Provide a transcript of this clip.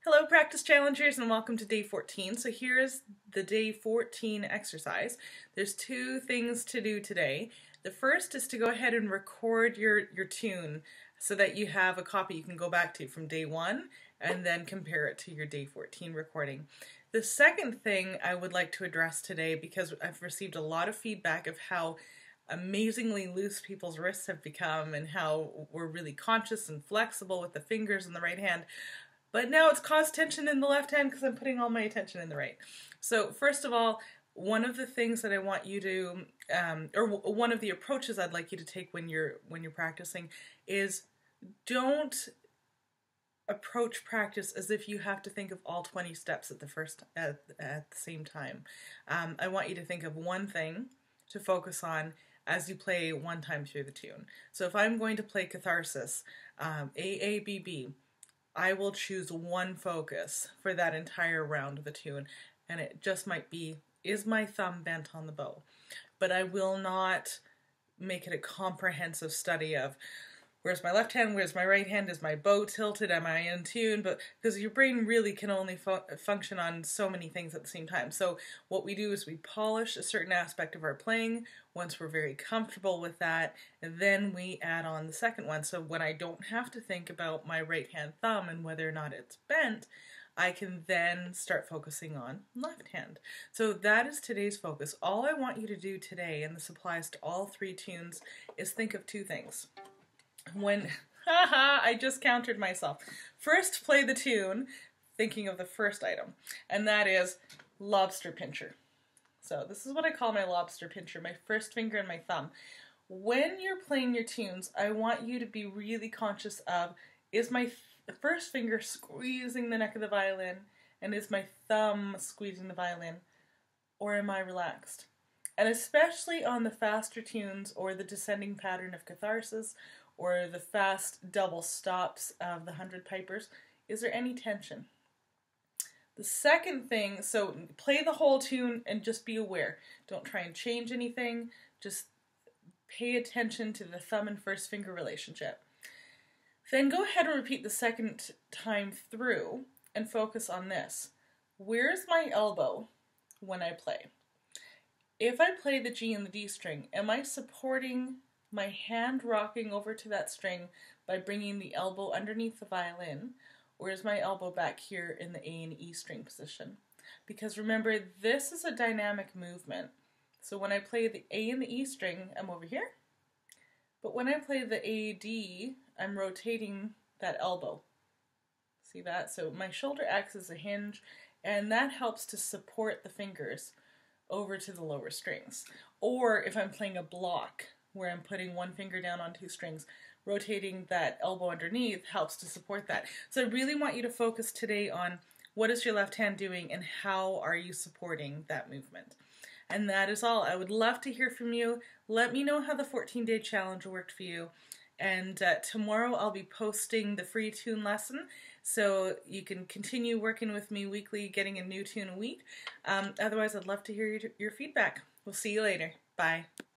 Hello practice challengers and welcome to day 14. So here's the day 14 exercise. There's two things to do today. The first is to go ahead and record your tune so that you have a copy you can go back to from day 1 and then compare it to your day 14 recording. The second thing I would like to address today, because I've received a lot of feedback of how amazingly loose people's wrists have become and how we're really conscious and flexible with the fingers in the right hand. But now it's caused tension in the left hand because I'm putting all my attention in the right. So first of all, one of the things that I want you to, or one of the approaches I'd like you to take when you're practicing is don't approach practice as if you have to think of all 20 steps at the same time. I want you to think of one thing to focus on as you play one time through the tune. So if I'm going to play Catharsis, AABB, I will choose one focus for that entire round of the tune, and it just might be, is my thumb bent on the bow? But I will not make it a comprehensive study of where's my left hand, where's my right hand, is my bow tilted, am I in tune? But because your brain really can only function on so many things at the same time. So what we do is we polish a certain aspect of our playing. Once we're very comfortable with that, and then we add on the second one. So when I don't have to think about my right hand thumb and whether or not it's bent, I can then start focusing on left hand. So that is today's focus. All I want you to do today, and this applies to all 3 tunes, is think of 2 things. I just countered myself. First, play the tune thinking of the first item, and that is lobster pincher. So this is what I call my lobster pincher, my first finger and my thumb. When you're playing your tunes, I want you to be really conscious of, is my first finger squeezing the neck of the violin, and is my thumb squeezing the violin, or am I relaxed? And especially on the faster tunes or the descending pattern of Catharsis, or the fast double stops of the 100 Pipers, is there any tension? The second thing, so play the whole tune and just be aware. Don't try and change anything, just pay attention to the thumb and first finger relationship. Then go ahead and repeat the second time through and focus on this. Where's my elbow when I play? If I play the G and the D string, am I supporting my hand rocking over to that string by bringing the elbow underneath the violin, or is my elbow back here in the A and E string position? Because remember, this is a dynamic movement. So when I play the A and the E string, I'm over here. But when I play the A, D, I'm rotating that elbow. See that? So my shoulder acts as a hinge, and that helps to support the fingers over to the lower strings. Or if I'm playing a block, where I'm putting one finger down on 2 strings, rotating that elbow underneath helps to support that. So I really want you to focus today on what is your left hand doing and how are you supporting that movement. And that is all. I would love to hear from you. Let me know how the 14-day challenge worked for you. And tomorrow I'll be posting the free tune lesson, so you can continue working with me weekly, getting a new tune a week. Otherwise, I'd love to hear your feedback. We'll see you later. Bye.